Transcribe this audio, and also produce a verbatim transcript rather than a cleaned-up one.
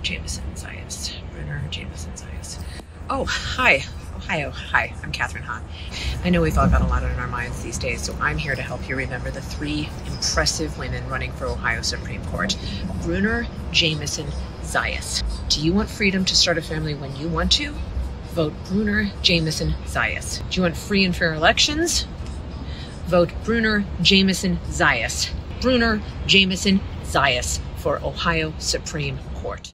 Jamison Zayas. Brunner Jamison Zayas. Oh, hi. Ohio. Hi, I'm Kathryn Hahn. I know we've all got a lot on our minds these days, so I'm here to help you remember the three impressive women running for Ohio Supreme Court. Brunner Jamison Zayas. Do you want freedom to start a family when you want to? Vote Brunner Jamison Zayas. Do you want free and fair elections? Vote Brunner Jamison Zayas. Brunner Jamison Zayas for Ohio Supreme Court.